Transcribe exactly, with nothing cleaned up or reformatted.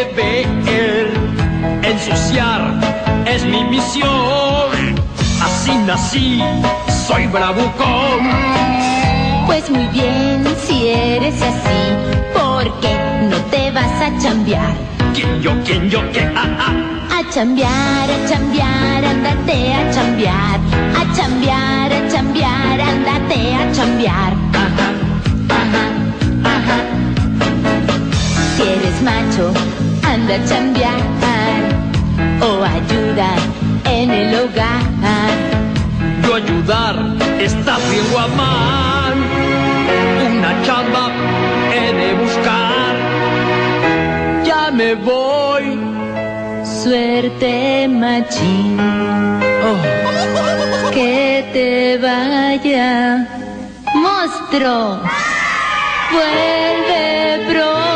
deber. Ensuciar es mi misión. Así nací, soy bravucón. Pues muy bien, si eres así, ¿por qué no te vas a chambear? ¿Quién yo, quién yo, qué? Ah, ah. A chambear, a chambear, ándate a chambear. A chambear, a chambear, ándate a chambear. Ajá, ajá, ajá. Si eres macho, anda a chambear o ayudar en el hogar. Yo ayudar está bien, guamán. Una chamba he de buscar. Ya me voy. Suerte, machín. Oh. Que te vaya. Monstruo, vuelve pronto.